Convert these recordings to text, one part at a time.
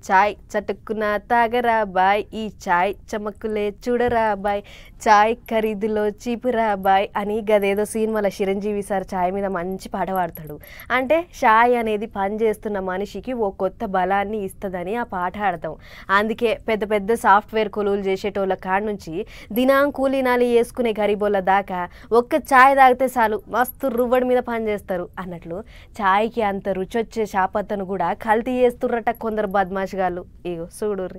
చాయ్ చటుక్కున తాగరా బాయ్, ఈ చాయ్ చమక్కులే చూడరా బాయ్, చాయ్ ఖరీదులో చీపురా బాయ్ అని గదేదో సినిమాల చిరంజీవి సార్ చాయ్ మీద మంచి పాట పాడతాడు. అంటే చాయ్ అనేది పని చేస్తున్న మనిషికి ఓ కొత్త బలాన్ని ఇస్తుందని ఆ పాట ఆడతాం. అందుకే పెద్ద పెద్ద సాఫ్ట్వేర్ కొలువులు చేసేటోళ్ళ కాడ నుంచి దినాం కూలీనాలి వేసుకునే గరీబోళ్ళ దాకా ఒక్క చాయ్ తాగితే చాలు మస్తు రువ్వడి మీద పని చేస్తారు అన్నట్లు చాయ్కి అంత రుచి వచ్చే చాపత్తను కూడా కల్తీ చేస్తుర్రట కొందరు బద్మాషిగాళ్ళు. ఇగో చూడుర్రి.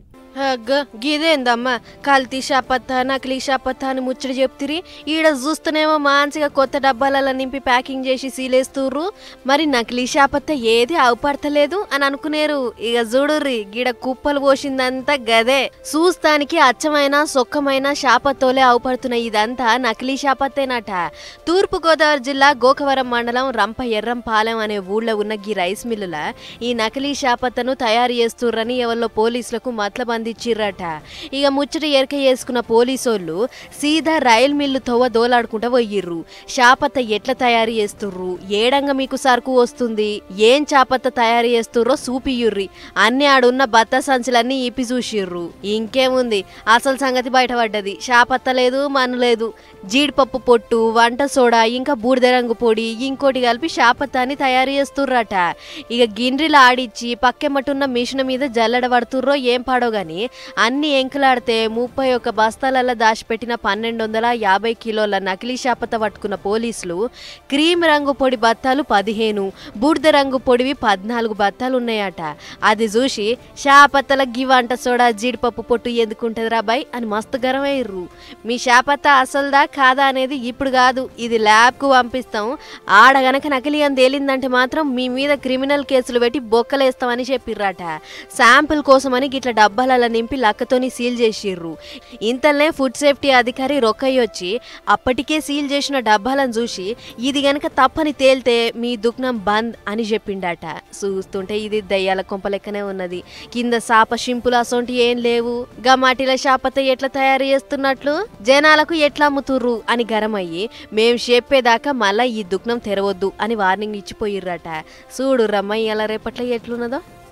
గిదేందమ్మా కల్తీ షాపత్తా నకిలీ షాపత్తా అని ముచ్చట చెప్తిరి, ఈడ చూస్తేనేమో మంచిగా కొత్త డబ్బాలలో నింపి ప్యాకింగ్ చేసి సీలేస్తుర్రు, మరి నకిలీ షాపత్తా ఏది అవపడతలేదు అని అనుకునేరు. ఇక చూడుర్రి గీడ కుప్పలు పోసిందంతా గదే, చూస్తానికి అచ్చమైన సొక్కమైన షాపత్తోలే అవపడుతున్నాయి. ఇదంతా నకిలీ షాపత్తేనట. తూర్పుగోదావరి జిల్లా గోకవరం మండలం రంప ఎర్రంపాలెం అనే ఊళ్ళో ఉన్న గీ రైస్ మిల్లుల ఈ నకిలీ షాపత్తను తయారు చేస్తుర్రని ఎవరిలో పోలీసులకు మతలబందిచ్చిర్రట. ఇక ముచ్చట ఎరక చేసుకున్న పోలీసోళ్ళు సీదా రైల్ మిల్లు తవ్వ దోలాడుకుంటా పోయిర్రు. షాపత్త ఎట్లా తయారు చేస్తుర్రు, ఏడంగా మీకు సరుకు వస్తుంది, ఏం చాపత్త తయారు చేస్తుర్రో చూపియుర్రి. అన్ని ఆడున్న బత్త సంచులన్నీ ఇప్పి చూసిర్రు. ఇంకేముంది అసలు సంగతి బయటపడ్డది. షాపత్త లేదు, మన్ను లేదు, జీడిపప్పు పొట్టు, వంట సోడా, ఇంకా బూడిద రంగు పొడి ఇంకోటి కలిపి షాపత్తాన్ని తయారు చేస్తుర్రట. ఇక గిండ్రిలా ఆడిచ్చి పక్కెమ్మటున్న మిషన్ మీద జల్లడ పడుతుర్రో ఏం పాడో గాని అన్ని ఎంకులాడితే 31 బస్తాలలో దాచిపెట్టిన 1250 కిలోల నకిలీ షాపత్త పట్టుకున్న పోలీసులు క్రీమ్ రంగు పొడి బత్తాలు 15, బూడిద రంగు పొడివి 14 బత్తాలు ఉన్నాయట. అది చూసి షాపత్తల గివంట సోడా జీడిపప్పు పొట్టు ఎందుకుంటదిరా బాయ్ అని మస్తు గరమయ్యారు. మీ షాపత్త అసలుదా కాదా అనేది ఇప్పుడు కాదు, ఇది ల్యాబ్కు పంపిస్తాం, ఆడ గనక నకిలీ అని తేలిందంటే మాత్రం మీ మీద క్రిమినల్ కేసులు పెట్టి బొక్కలేస్తామని చెప్పిర్రట. శాంపుల్ కోసమని గిట్ల డబ్బాలలో నింపి లక్కతోని సీల్ చేసిర్రు. ఇంతలనే ఫుడ్ సేఫ్టీ అధికారి రొక్కయ్య వచ్చి అప్పటికే సీల్ చేసిన డబ్బాలను చూసి ఇది గనక తప్పని తేలితే మీ దుకాణం బంద్ అని చెప్పిండట. చూస్తుంటే ఇది దయ్యాల కొంప లెక్కనే ఉన్నది. కింద సాప షింపులు అసొంటి ఏం లేవు. గమాటిల షాపత్త ఎట్లా తయారు చేస్తున్నట్లు జనాలకు ఎట్లా అమ్ముతుర్రు అని గరమయ్యి మేం చెప్పేదాకా మళ్ళా ఈ దుకాణం తెరవద్దు అని వార్నింగ్ ఇచ్చిపోయిర్రట. చూడు రమ్మ ఇలా రేపట్ల ఎట్లున్నదో.